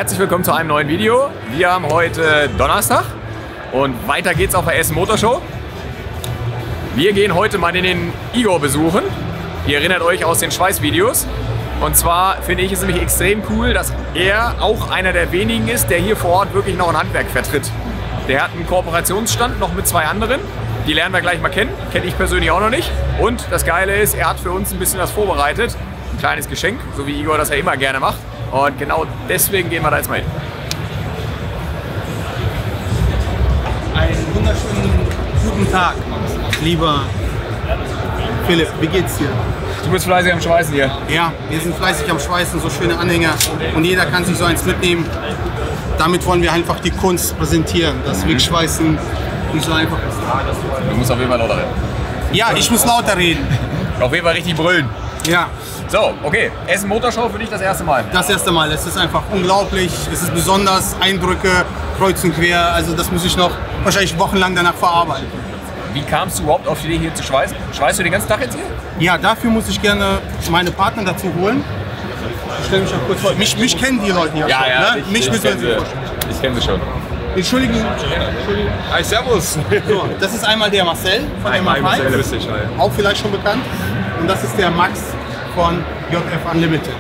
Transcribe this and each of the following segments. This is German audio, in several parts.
herzlich willkommen zu einem neuen Video. Wir haben heute Donnerstag und weiter geht's auf der Essen Motorshow. Wir gehen heute mal den Igor besuchen. Ihr erinnert euch aus den Schweißvideos. Und zwar finde ich es nämlich extrem cool, dass er auch einer der wenigen ist, der hier vor Ort wirklich noch ein Handwerk vertritt. Der hat einen Kooperationsstand noch mit zwei anderen. Die lernen wir gleich mal kennen. Kenne ich persönlich auch noch nicht. Und das Geile ist, er hat für uns ein bisschen was vorbereitet. Ein kleines Geschenk, so wie Igor das ja immer gerne macht. Und genau deswegen gehen wir da jetzt mal hin. Einen wunderschönen guten Tag, lieber Philipp. Wie geht's dir? Du bist fleißig am Schweißen hier. Ja, wir sind fleißig am Schweißen, so schöne Anhänger. Und jeder kann sich so eins mitnehmen. Damit wollen wir einfach die Kunst präsentieren, dass Wegschweißen nicht so einfach ist. Du musst auf jeden Fall lauter reden. Ja, ich muss lauter reden. Auf jeden Fall richtig brüllen. Ja. So, okay. Essen Motorshow für dich das erste Mal. Das erste Mal. Es ist einfach unglaublich. Es ist besonders. Eindrücke, kreuz und quer. Also das muss ich noch wahrscheinlich wochenlang danach verarbeiten. Wie kamst du überhaupt auf die Idee, hier zu schweißen? Schweißt du den ganzen Tag jetzt hier? Ja, dafür muss ich gerne meine Partner dazu holen. Ich stelle mich auch kurz vor. Mich kennen die Leute hier Ja, schon. ja, Ne? Mich müssen wir sich vorstellen. Ich kenne sie schon. Entschuldigen. Hi, servus. So, das ist einmal der Marcel von MA5, Grüß dich, hi. auch vielleicht schon bekannt. Und das ist der Max von JF Unlimited.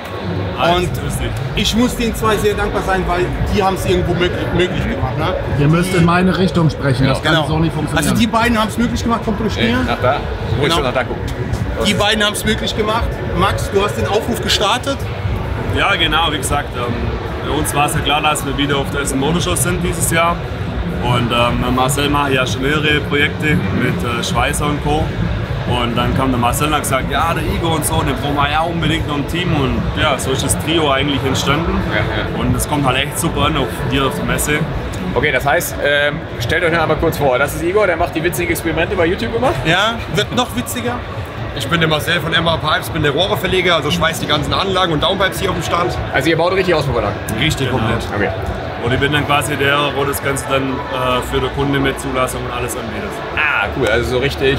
Und ich muss den zwei sehr dankbar sein, weil die haben es irgendwo möglich gemacht. Ne? Ihr müsst in meine Richtung sprechen, das kann so nicht funktionieren. Also die beiden haben es möglich gemacht, kommt ruhig näher. Nach da? Ruhig Genau. schon nach da gucken. Die beiden haben es möglich gemacht. Max, du hast den Aufruf gestartet. Ja, genau, wie gesagt, bei uns war es ja klar, dass wir wieder auf der Essen Motorshow sind dieses Jahr. Und Marcel macht ja schon mehrere Projekte mit Schweißer und Co. Und dann kam der Marcel und hat gesagt, ja, der Igor und so, den brauchen wir ja unbedingt noch ein Team. Und ja, so ist das Trio eigentlich entstanden. Ja. Und es kommt halt echt super an hier auf der Messe. Okay, das heißt, stellt euch noch einmal kurz vor. Das ist Igor, der macht die witzigen Experimente bei YouTube immer. Ja, wird noch witziger. Ich bin der Marcel von MA Pipes, bin der Rohreverleger, also schweiß die ganzen Anlagen und Downpipes hier auf dem Stand. Also ihr baut richtig aus, Bruder. Richtig komplett. Okay. Und ich bin dann quasi der, wo das Ganze dann für den Kunde mit Zulassung und alles anbietet. Ah, cool. Also so richtig,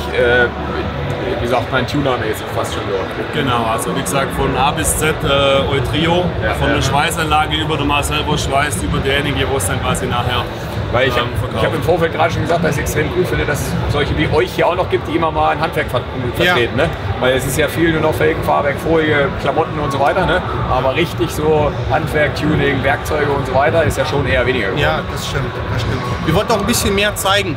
wie sagt man, Tuner-mäßig fast schon so. Genau, also wie gesagt von A bis Z Eutrio, Ja, von ja. der Schweißanlage über den Marcel, wo schweißt, über derjenige, wo es dann quasi nachher Weil ich hab im Vorfeld gerade schon gesagt, dass ich es extrem cool finde, dass es solche wie euch hier auch noch gibt, die immer mal ein Handwerk vertreten. Ne? Weil es ist ja viel nur noch Felgen, Fahrwerk, Folie, Klamotten und so weiter. Ne? Aber richtig so Handwerk, Tuning, Werkzeuge und so weiter ist ja schon eher weniger geworden. Ja, das stimmt, das stimmt. Wir wollten auch ein bisschen mehr zeigen.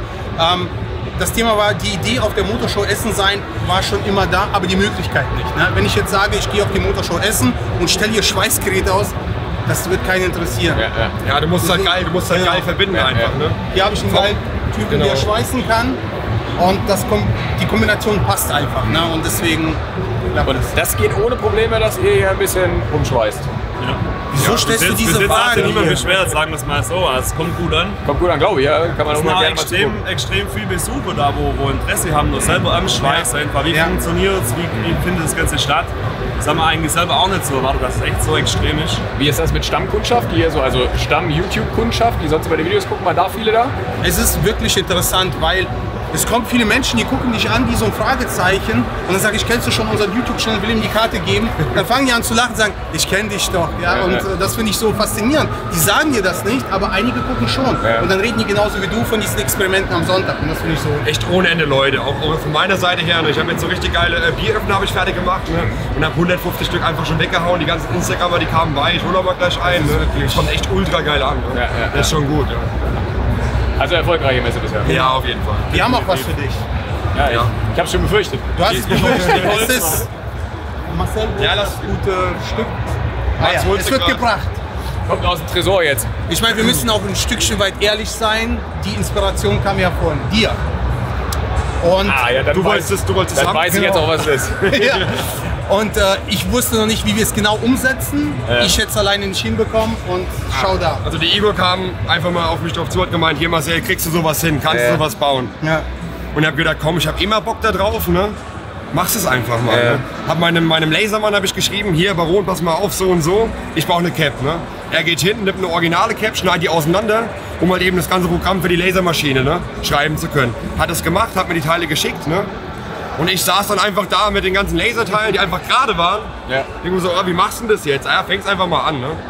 Das Thema war, die Idee auf der Motorshow Essen sein, war schon immer da, aber die Möglichkeit nicht. Ne? Wenn ich jetzt sage, ich gehe auf die Motorshow Essen und stelle hier Schweißgeräte aus, das wird keinen interessieren. Ja, du musst halt geil verbinden einfach. Ne? Hier habe ich einen geilen Typen, der schweißen kann und die Kombination passt einfach. Ne? Und deswegen klappt Und das. das geht ohne Probleme, dass ihr hier ein bisschen rumschweißt. Wieso stellst du diese Bis jetzt hat Frage sich niemand hier? beschwert, sagen wir es mal so. Also es kommt gut an. Kommt gut an, glaube ich. Ja? Kann man auch Es mal sind gerne mal zugucken. extrem viele Besucher da, wo Interesse haben, nur selber am Schweiß einfach. Wie funktioniert es, wie findet das Ganze statt? Das haben wir eigentlich selber auch nicht so erwartet, dass es echt so extrem ist. Wie ist das mit Stammkundschaft, die hier so, also Stamm-YouTube-Kundschaft, die sonst bei den Videos gucken, mal da viele da? Es ist wirklich interessant, weil es kommen viele Menschen, die gucken dich an wie so ein Fragezeichen und dann sage ich, kennst du schon unseren YouTube-Channel, will ihm die Karte geben. Dann fangen die an zu lachen und sagen, ich kenne dich doch. Ja? Und das finde ich so faszinierend. Die sagen dir das nicht, aber einige gucken schon. Ja. Und dann reden die genauso wie du von diesen Experimenten am Sonntag. Und das finde ich so. Echt ohne Ende Leute, auch von meiner Seite her. Ne? Ich habe jetzt so richtig geile Bieröffner habe ich fertig gemacht ne? Und habe 150 Stück einfach schon weggehauen. Die ganzen Instagramer, die kamen bei, ich hole mal gleich ein. Ne? Das kommt echt ultra geil an. Ne? Das ist schon gut. Ja. Also erfolgreiche Messe bisher. Ja, auf jeden Fall. Wir haben auch was für dich. Ja, ich hab's schon befürchtet. Du hast es befürchtet. Es ist Marcel, Ja, das gute Stück. Max holt Es sie wird grad. gebracht. Kommt aus dem Tresor jetzt. Ich meine, wir müssen auch ein Stückchen weit ehrlich sein. Die Inspiration kam ja von dir. Und Ja, dann Du wolltest es dann haben. weiß ich jetzt auch, was es ist. ja. Und ich wusste noch nicht, wie wir es genau umsetzen. Ich hätte es alleine nicht hinbekommen und schau da. Also die Igor kam einfach mal auf mich drauf zu, hat gemeint, hier Marcel, kriegst du sowas hin, kannst du sowas bauen? Ja. Und ich habe gedacht, komm, ich habe immer Bock da drauf, ne? Machst es einfach mal. Ne? Hab meinem Lasermann habe ich geschrieben, hier Baron, pass mal auf, so und so, ich brauche eine Cap. Ne? Er geht hin, nimmt eine originale Cap, schneidet die auseinander, um halt eben das ganze Programm für die Lasermaschine ne, schreiben zu können. Hat es gemacht, hat mir die Teile geschickt. Ne? Und ich saß dann einfach da mit den ganzen Laserteilen, die einfach gerade waren. Ja. Ich denke mir so, wie machst du denn das jetzt? Ja, fängst einfach mal an. Ne?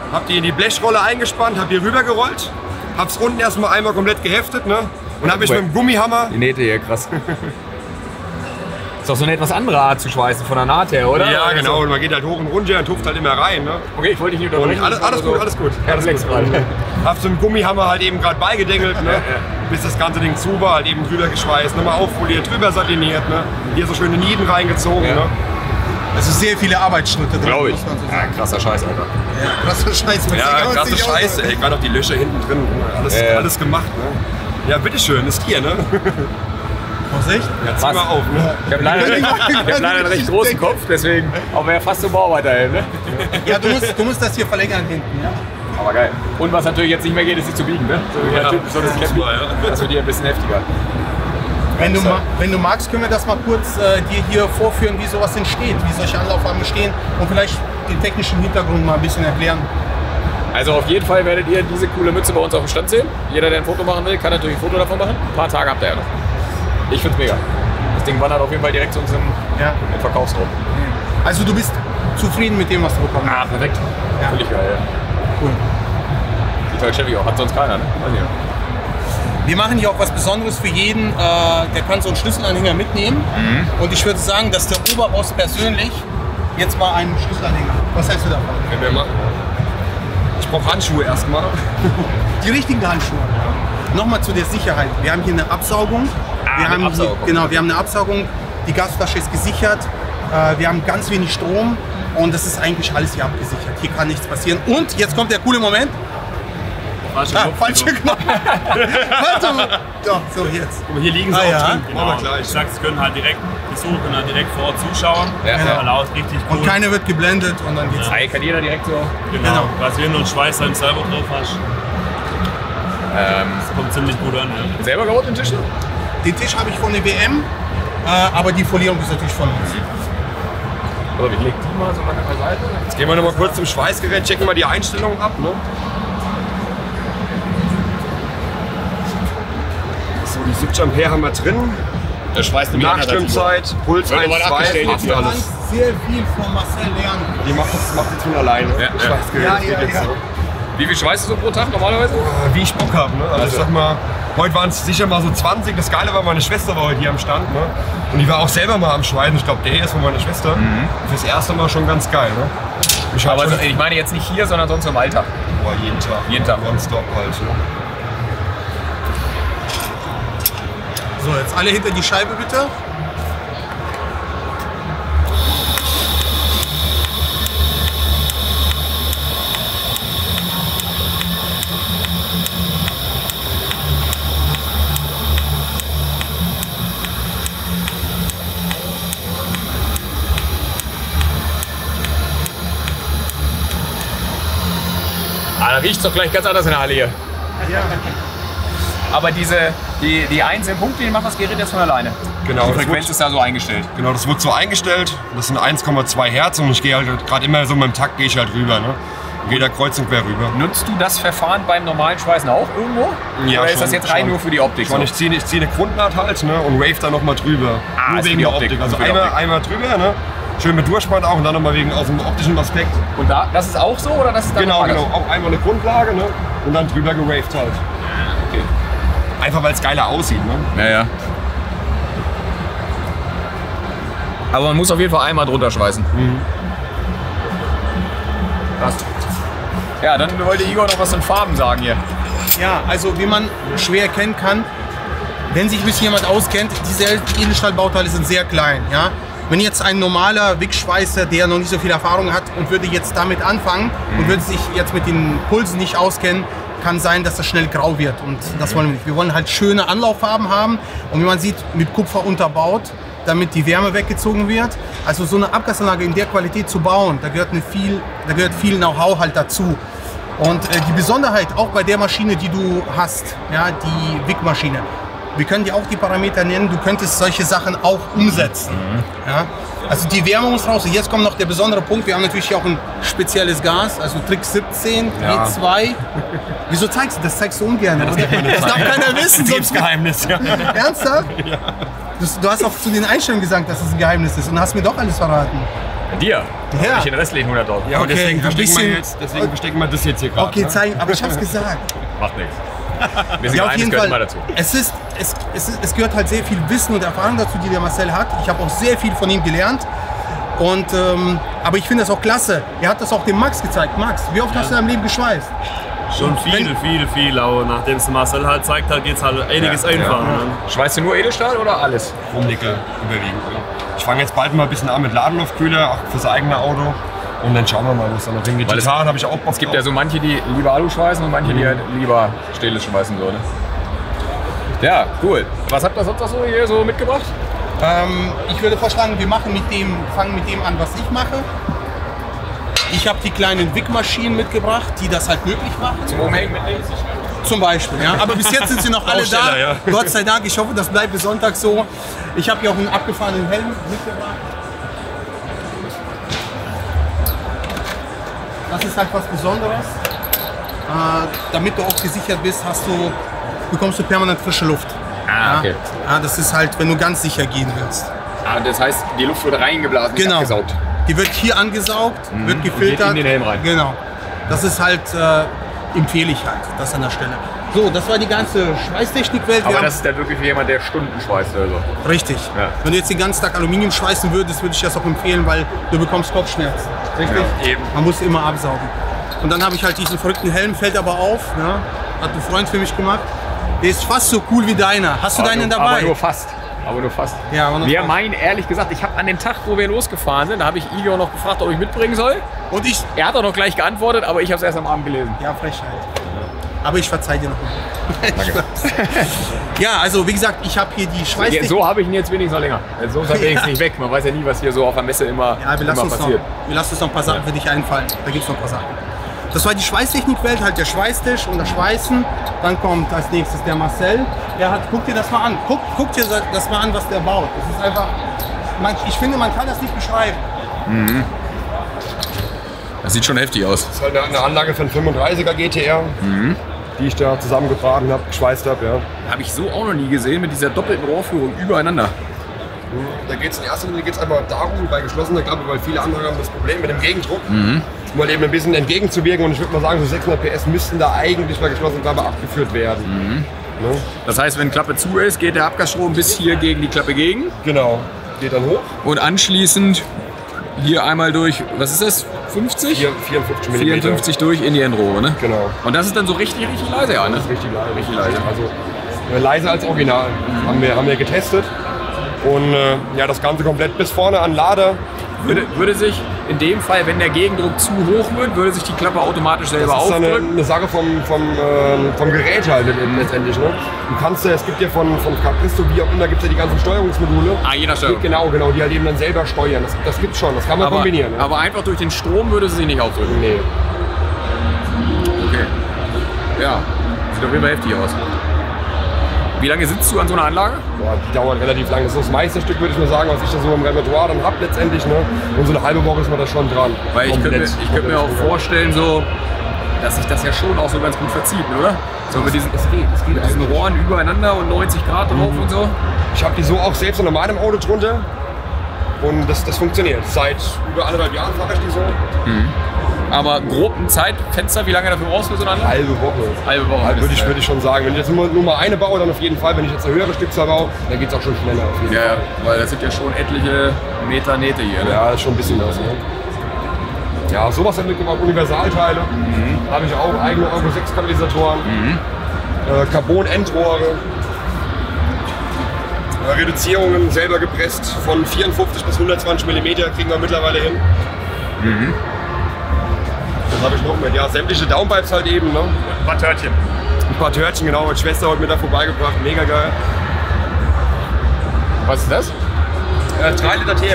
hab die in die Blechrolle eingespannt, hab die rübergerollt, hab's unten erstmal einmal komplett geheftet, ne? Und hab mich mit dem Gummihammer... Die Nähte hier, krass. Ist doch so eine etwas andere Art zu schweißen, von der Naht her, oder? Ja, genau. Und man geht halt hoch und runter und tuft halt immer rein, ne? Okay, ich wollte dich nicht unterbrechen. Und alles gut, alles gut. Alles gut. Hab so einen Gummihammer halt eben gerade beigedengelt, ne? Bis das ganze Ding zu war, halt eben drüber geschweißt, nochmal aufpoliert, drüber satiniert, ne? Hier so schöne Nieten reingezogen, ne? Also sehr viele Arbeitsschritte drin, Glaube ich. muss man so Ja, sagen. krasser Scheiß, Alter. Ja, krasser Scheiß. Ja, krasse Scheiße, ey. Gerade auch die Löcher hinten drin, alles gemacht, ne? Ja, bitteschön, ist hier, ne? Vorsicht. Ja, zieh mal auf, ne? Ich habe leider einen recht großen Kopf, deswegen, aber wäre fast so Bauarbeiterhelm, ne? Ja, du musst das hier verlängern hinten, ja? Aber geil. Und was natürlich jetzt nicht mehr geht, ist sie zu biegen, ne? So wie der Typ, so das Cappy. Das wird hier ein bisschen heftiger. Wenn du magst, können wir das mal kurz dir hier vorführen, wie sowas entsteht, wie solche Anlaufformen entstehen und vielleicht den technischen Hintergrund mal ein bisschen erklären. Also auf jeden Fall werdet ihr diese coole Mütze bei uns auf dem Stand sehen. Jeder, der ein Foto machen will, kann natürlich ein Foto davon machen. Ein paar Tage habt ihr ja noch. Ich find's mega. Das Ding wandert auf jeden Fall direkt zu uns im Verkaufsraum. Also du bist zufrieden mit dem, was du bekommen hast? Ah, perfekt. Ja. Völlig geil, ja. Cool. Die tolle Chevy auch. Hat sonst keiner, ne? Weiß nicht. Wir machen hier auch was Besonderes für jeden, der kann so einen Schlüsselanhänger mitnehmen. Und ich würde sagen, dass der Oberboss persönlich jetzt mal einen Schlüsselanhänger. Was hältst du davon? Können wir machen. Ich brauche Handschuhe erstmal. Die richtigen Handschuhe. Nochmal zu der Sicherheit. Wir haben hier eine Absaugung. Wir haben eine Absaugung. Die Gasflasche ist gesichert. Wir haben ganz wenig Strom und das ist eigentlich alles hier abgesichert. Hier kann nichts passieren. Und jetzt kommt der coole Moment. Falsche Knopf. Doch, so jetzt. Aber hier liegen sie auch drin. Genau. Machen wir gleich. Ich sag's, sie können halt direkt besuchen, können halt direkt vor Ort zuschauen. Ja. Laut, richtig cool. Und keiner wird geblendet und dann geht's. Ja. Kann jeder direkt so. Genau. Was wir nur einen Schweiß halt selber drauf hast. Das kommt ziemlich gut an. Ja. Selber gebaut den Tisch? Den Tisch habe ich von der WM, aber die Folierung ist natürlich von uns. Also ich leg die mal so lange beiseite. Jetzt gehen wir noch mal kurz zum Schweißgerät, checken mal die Einstellungen ab, ne? So, die 70 Ampere haben wir drin. Der Schweiß nimmt Nachstimmzeit, Puls Wird aber 1, abgestellt 2, jetzt Du hier. kannst sehr viel von Marcel lernen. Die macht das von alleine. Ja, Das Schweißgerät, ja. das geht Ja, jetzt ja. so. Wie viel schweißt du so pro Tag normalerweise? Wie ich Bock habe, ne? Also ich sag mal, heute waren es sicher mal so 20. Das Geile war, meine Schwester war heute hier am Stand, ne? Und die war auch selber mal am Schweißen. Ich glaube, der ist von meiner Schwester. Fürs erste Mal schon ganz geil, ne? Ich Aber also, ich meine jetzt nicht hier, sondern sonst im Alltag. Boah, jeden Tag. Jeden Tag. Nonstop halt. Ne? So, jetzt alle hinter die Scheibe bitte. Ah, da riecht es doch gleich ganz anders in der Halle hier. Ja. Aber die einzelnen Punkte, die macht das Gerät jetzt von alleine. Genau, Die das Frequenz wird, ist da so eingestellt. genau, das wird so eingestellt. Das sind 1,2 Hertz und ich gehe halt gerade immer so mit dem Takt gehe ich halt rüber, ne? Gehe da kreuz und quer rüber. Nutzt du das Verfahren beim normalen Schweißen auch irgendwo? Ja, Oder ist das schon, jetzt rein schon. nur für die Optik? Ich ziehe eine Grundnaht halt, ne? Und wave da nochmal drüber. Ah, Nur ist für wegen die der Optik, Optik. Also für die Optik. einmal drüber, ne? Schön mit Durchspann auch und dann nochmal wegen aus dem optischen Aspekt. Und da, das ist auch so oder das ist dann Genau, nochmal genau. Auch einmal eine Grundlage, ne? Und dann drüber gewaved halt. Okay. Einfach weil es geiler aussieht, ne? Ja, ja. Aber man muss auf jeden Fall einmal drunter schweißen. Passt. Ja, dann wollte Igor noch was von Farben sagen hier. Ja, also wie man schwer erkennen kann, wenn sich ein bisschen jemand auskennt, diese Edelstahlbauteile sind sehr klein. Ja? Wenn jetzt ein normaler Wickschweißer, der noch nicht so viel Erfahrung hat und würde jetzt damit anfangen und würde sich jetzt mit den Pulsen nicht auskennen, kann sein, dass das schnell grau wird und das wollen wir nicht. Wir wollen halt schöne Anlauffarben haben und wie man sieht, mit Kupfer unterbaut, damit die Wärme weggezogen wird. Also so eine Abgasanlage in der Qualität zu bauen, da gehört viel Know-how halt dazu. Und die Besonderheit auch bei der Maschine, die du hast, ja, die Wickmaschine, wir können dir auch die Parameter nennen, du könntest solche Sachen auch umsetzen. Ja? Also die Wärme muss raus. Und jetzt kommt noch der besondere Punkt, wir haben natürlich hier auch ein spezielles Gas, also Trick 17, G2. Wieso zeigst du das? Zeigst du ungern, oder? Das darf keiner wissen. Sonst Geheimnis, ja. Ernsthaft? Ja. Du hast auch zu den Einstellungen gesagt, dass es ein Geheimnis ist und hast mir doch alles verraten. Dir? Ja. Ich den restlichen 100.000. Ja, und Okay, deswegen ein bisschen- verstecken wir das jetzt hier gerade. Okay, ne? zeigen, aber ich hab's gesagt. Macht nichts. Wir sind Ja, auf geheim, jeden das gehört Fall. immer dazu. Es gehört halt sehr viel Wissen und Erfahrung dazu, die der Marcel hat. Ich habe auch sehr viel von ihm gelernt. Und, aber ich finde das auch klasse. Er hat das auch dem Max gezeigt. Max, wie oft hast du in deinem Leben geschweißt? Schon viel. Aber nachdem es Marcel halt zeigt hat, geht es halt einiges einfacher. Ne? Schweißt du nur Edelstahl oder alles? Chromnickel überwiegend. Ne? Ich fange jetzt bald mal ein bisschen an mit Ladenluftkühler, auch fürs eigene Auto. Und dann schauen wir mal, wo es dann noch hingeht. Weil es- Gitarren habe ich auch Bock Es gibt ja so manche, die lieber Alu schweißen und manche, die halt lieber Stainless schweißen würden. Ja, cool. Was habt ihr sonst noch so hier so mitgebracht? Ich würde vorschlagen, wir fangen mit dem an, was ich mache. Ich habe die kleinen Wickmaschinen mitgebracht, die das halt möglich machen. Zum Umhängen mitnehmen? Zum Beispiel, ja. Aber bis jetzt sind sie noch alle da. Bausteller, ja. Gott sei Dank. Ich hoffe, das bleibt bis Sonntag so. Ich habe hier auch einen abgefahrenen Helm mitgebracht. Das ist halt was Besonderes. Damit du auch gesichert bist, bekommst du permanent frische Luft. Ah, okay. Ja, das ist halt, wenn du ganz sicher gehen willst. Ah, das heißt, die Luft wird reingeblasen, nicht Genau. abgesaugt. Die wird hier angesaugt, wird gefiltert. geht in den Helm rein. Genau. Das ist halt, empfehle ich halt, das an der Stelle. So, das war die ganze Schweißtechnikwelt. Aber das ist dann wirklich für jemand, der Stunden schweißt oder so. Richtig. Ja. Wenn du jetzt den ganzen Tag Aluminium schweißen würdest, würde ich das auch empfehlen, weil du bekommst Kopfschmerzen. Richtig? Ja, eben. Man muss immer absaugen. Und dann habe ich halt diesen verrückten Helm, fällt aber auf. Ja? Hat ein Freund für mich gemacht. Der ist fast so cool wie deiner. Hast du deinen dabei? Aber nur fast. Aber nur fast. Ja, aber nur Wir fast. meinen, ehrlich gesagt, ich habe an dem Tag, wo wir losgefahren sind, da habe ich Igor noch gefragt, ob ich mitbringen soll. Und ich. Er hat auch noch gleich geantwortet, aber ich habe es erst am Abend gelesen. Ja, Frechheit. Aber ich verzeih dir noch mal. Ja, also wie gesagt, ich habe hier die Ja, Schweißtechnik. so habe ich ihn jetzt wenigstens noch länger. So ist er wenigstens nicht weg. Man weiß ja nie, was hier so auf der Messe immer, Ja, wir lassen immer uns passiert. noch ein paar Sachen für dich einfallen. Da gibt es noch ein paar Sachen. Das war die Schweißtechnikwelt, halt der Schweißtisch und das Schweißen. Dann kommt als nächstes der Marcel. Guck dir das mal an. Guck dir das mal an, was der baut. Das ist einfach, ich finde, man kann das nicht beschreiben. Das sieht schon heftig aus. Das ist halt eine Anlage für einen 35er GTR, die ich da zusammengebraten habe, geschweißt habe. Ja. Habe ich so auch noch nie gesehen mit dieser doppelten Rohrführung übereinander. Da geht es in erster Linie einfach darum, bei geschlossener Klappe, weil viele andere haben das Problem mit dem Gegendruck, mal eben ein bisschen entgegenzuwirken. Und ich würde mal sagen, so 600 PS müssten da eigentlich bei geschlossener Klappe abgeführt werden. Ne? Das heißt, wenn Klappe zu ist, geht der Abgasstrom bis hier gegen die Klappe gegen. Genau, geht dann hoch. Und anschließend hier einmal durch, was ist das? 50? Hier 54 mm. 54 durch in die Endrohre, ne? Genau. Und das ist dann so richtig leise, ja, ne? Das ist richtig leise. Richtig leise. Also leiser als Original. Haben wir getestet. Und ja, das Ganze komplett bis vorne an Lader. Würde sich in dem Fall, wenn der Gegendruck zu hoch wird, würde sich die Klappe automatisch selber Das ist dann aufdrücken? eine Sache vom Gerät halt letztendlich. Ne? Du kannst ja, es gibt ja von Capristo, wie auch immer, gibt es ja die ganzen Steuerungsmodule. Ah, je nach Steuerung. Genau, die halt eben dann selber steuern. Das gibt's schon, das kann man kombinieren. Ne? Aber einfach durch den Strom würde sie sich nicht aufdrücken? Nee. Okay. Ja, sieht auf jeden Fall heftig aus. Wie lange sitzt du an so einer Anlage? Boah, die dauert relativ lang. Das ist das Meisterstück, würde ich mal sagen, was ich da so im Repertoire dann habe letztendlich. Ne? Und so eine halbe Woche ist man da schon dran. Weil ich könnte mir auch vorstellen, so, dass sich das ja schon auch so ganz gut verzieht, oder? So mit diesen, mit diesen Rohren übereinander und 90 Grad drauf und so. Ich habe die so auch selbst in meinem Auto drunter. Und das funktioniert. Seit über 1,5 Jahren fahre ich die so. Aber grob ein Zeitfenster, wie lange dafür brauchst du für so eine Anlage? Halbe Woche. Halbe Woche. Also würde ich schon sagen. Wenn ich jetzt nur mal eine baue, dann auf jeden Fall. Wenn ich jetzt eine höhere Stückzahl baue, dann geht es auch schon schneller auf jeden Ja, Fall. weil das sind ja schon etliche Meter Nähte hier. Ne? Ja, ist schon ein bisschen was. Ne? Ja, sowas hat mitgebracht. Universalteile. Habe ich auch eigene Euro 6 Katalysatoren. Carbon-Endrohre. Reduzierungen selber gepresst von 54 bis 120 mm kriegen wir mittlerweile hin. Was habe ich noch mit? Ja, sämtliche Downpipes halt eben. Ne? Ein paar Törtchen. Ein paar Törtchen, genau. Meine Schwester heute mit da vorbeigebracht. Mega geil. Was ist das? 3 Liter TFSI.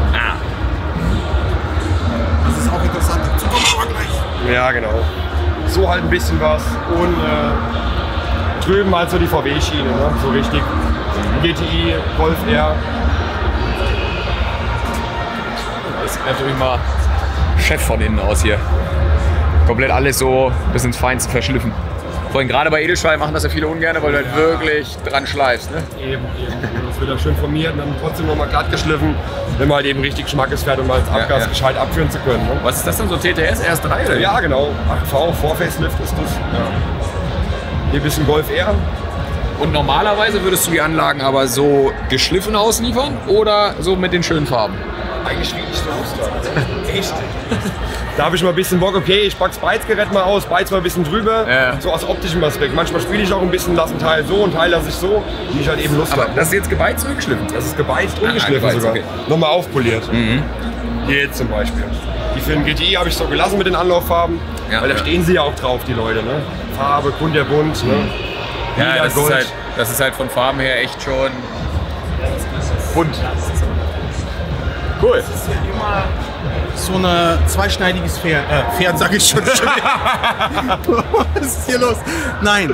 Das ist auch interessant. Dazu kommen wir aber gleich. Ja, genau. So halt ein bisschen was. Und drüben halt so die VW-Schiene. Ne? So richtig. GTI, Golf R. Das sieht natürlich mal Chef von innen aus hier. Komplett alles so bis ins Feinste verschliffen. Vorhin gerade bei Edelstahl machen das ja viele ungern, weil du halt wirklich dran schleifst. Ne? Eben. Das wird dann schön formiert und dann trotzdem nochmal glatt geschliffen, wenn man halt eben richtig Schmackes fährt, um mal das Abgas gescheit abführen zu können. Ne? Was ist das denn, so TTS RS3 oder? Ja, genau. 8V, Vorfacelift ist das. Ja. Hier ein bisschen Golf R. Und normalerweise würdest du die Anlagen aber so geschliffen ausliefern oder so mit den schönen Farben? Eigentlich wie ich so Muster. Echt? Da habe ich mal ein bisschen Bock, okay, ich pack's Beizgerät mal aus, beiz mal ein bisschen drüber, so aus optischem Aspekt. Manchmal spiele ich auch ein bisschen, lasse einen Teil so, einen Teil lasse ich so, wie ich halt eben Lust habe. Aber das ist jetzt gebeizt oder geschliffen? Das ist gebeizt und geschliffen gebeizt, sogar. okay. Nochmal aufpoliert. Hier jetzt zum Beispiel. Die für den GTI habe ich so gelassen mit den Anlauffarben, weil da stehen sie ja auch drauf, die Leute. Ne? Farbe, kunterbunt, ne? Ja, das ist halt von Farben her echt schon bunt. Cool. Das ist ja immer so ein zweischneidiges Pferd, sage ich schon. Was ist hier los? Nein.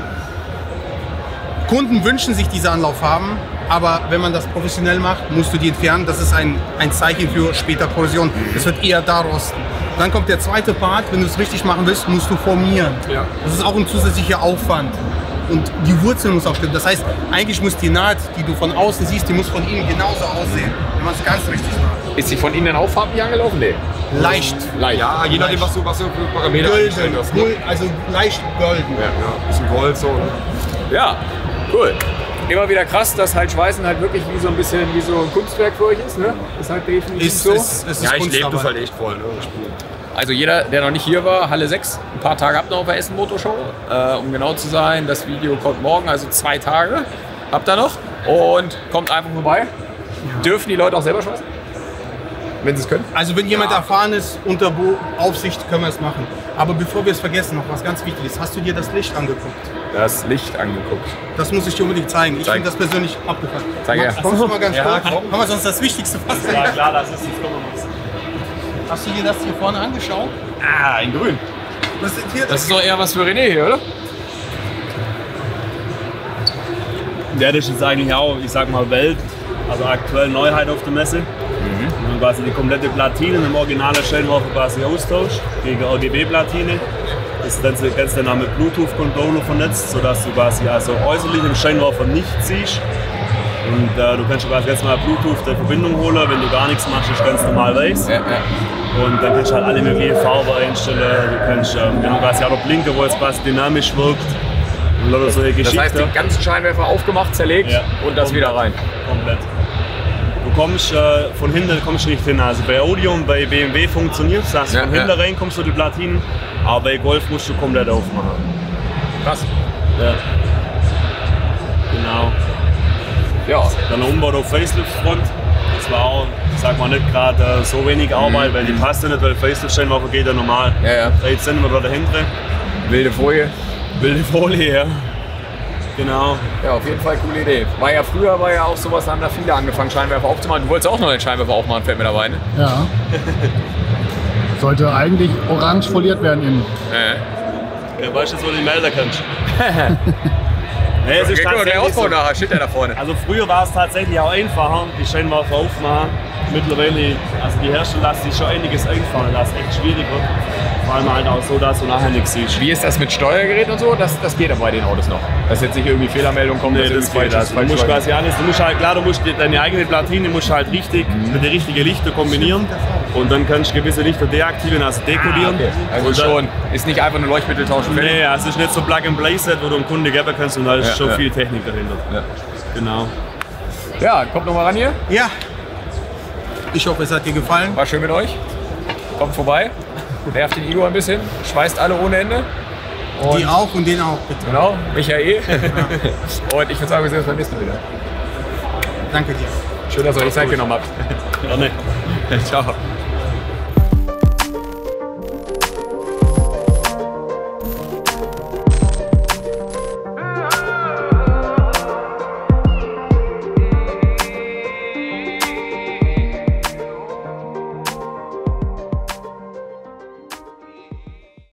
Kunden wünschen sich diese Anlauffarben, aber wenn man das professionell macht, musst du die entfernen. Das ist ein Zeichen für später Korrosion. Das wird eher da rosten. Dann kommt der zweite Part, wenn du es richtig machen willst, musst du formieren. Ja. Das ist auch ein zusätzlicher Aufwand. Und die Wurzel muss auch stimmen. Das heißt, eigentlich muss die Naht, die du von außen siehst, die muss von innen genauso aussehen, wenn man es ganz richtig macht. Ist sie von innen auch farblich angelaufen? Nee. Leicht. Ja, je nachdem, was du für Parameter eingestellt hast. Ne? Also leicht golden. Ja, bisschen Gold so. Ne? Ja, cool. Immer wieder krass, dass halt Schweißen halt wirklich wie so ein bisschen wie so ein Kunstwerk für euch ist, ne? Ist halt definitiv so. Ja, ich lebe das halt echt voll, ne? Also jeder, der noch nicht hier war, Halle 6, ein paar Tage habt ihr auf der Essen Motorshow. Um genau zu sein, das Video kommt morgen, also 2 Tage habt ihr noch. Und kommt einfach vorbei. Ja. Dürfen die Leute auch selber schweißen? Wenn sie es können? Also wenn jemand erfahren ist, unter Aufsicht können wir es machen. Aber bevor wir es vergessen, noch was ganz Wichtiges. Hast du dir das Licht angeguckt? Das Licht angeguckt. Das muss ich dir unbedingt zeigen. Ich finde das persönlich abgefahren. Zeig her. Kommst du mal ganz kurz? Haben wir sonst das Wichtigste fast? Ja klar, das ist jetzt kommen. Hast du dir das hier vorne angeschaut? Ah, in grün. Das ist doch eher was für René hier, oder? Ja, das ist eigentlich auch, ich sag mal, Welt, also aktuell Neuheit auf der Messe. Wir haben quasi die komplette Platine im originalen Scheinwerfer quasi austauscht gegen RGB-Platine. Das Ganze dann mit Bluetooth-Controller vernetzt, sodass du quasi also äußerlich im Scheinwerfer nicht siehst. Und du kannst quasi jetzt mal Bluetooth der Verbindung holen, wenn du gar nichts machst, ist ganz normal weiß. Und dann kannst du halt alle möglichen Farben einstellen. Du kannst genau quasi auch noch blinken, wo es quasi dynamisch wirkt. Und oder solche Geschichten. Das heißt, den ganzen Scheinwerfer aufgemacht, zerlegt und das wieder rein. Komplett. Du kommst von hinten kommst du nicht hin. Also bei Audi und bei BMW funktioniert es. Also von hinten rein kommst du die Platinen, aber bei Golf musst du komplett aufmachen. Krass. Ja. Genau. Ja. Dann ein Umbau auf Facelift-Front. Das war auch, sag mal, nicht gerade so wenig Arbeit, weil die passt ja nicht, weil Facelift-Scheinwerfer geht ja normal 3 cm dahinter. Wilde Folie. Wilde Folie, ja. Genau. Ja, auf jeden Fall coole Idee. Früher war ja auch sowas, da haben da viele angefangen, Scheinwerfer aufzumachen. Du wolltest auch noch den Scheinwerfer aufmachen, fällt mir dabei, ne? Ja. Sollte eigentlich orange foliert werden innen. Ja, weißt du, wo du die melden kannst. Nee, es ist der Ausbau nachher, steht der da vorne. Also früher war es tatsächlich auch einfacher, die Scheinwerfer aufmachen. Mittlerweile, also die Hersteller lassen sich schon einiges einfallen, das ist echt schwierig wird. Vor allem halt auch so, dass du nachher nichts siehst. Wie ist das mit Steuergerät und so? Das geht aber bei den Autos noch. Dass jetzt nicht irgendwie Fehlermeldungen kommen, nee, das geht. Also, du musst quasi alles, du musst halt, klar, du musst deine eigene Platine musst halt richtig mit den richtigen Lichtern kombinieren. Und dann kannst du gewisse Lichter deaktivieren, also dekodieren. Okay. Also und schon, ist nicht einfach nur Leuchtmittel tauschen. Nee, also es ist nicht so Plug-and-Play-Set, wo du einem Kunde geben kannst und da ist schon viel Technik dahinter. Ja. Genau. Ja, kommt noch mal ran hier. Ja. Ich hoffe, es hat dir gefallen. War schön mit euch. Kommt vorbei. Nervt den Igor ein bisschen. Schweißt alle ohne Ende. Und die auch und den auch, bitte. Genau, Michael. Und ich würde sagen, wir sehen uns beim nächsten Mal wieder. Danke dir. Schön, dass ihr euch Zeit genommen habt. Gerne. Ciao.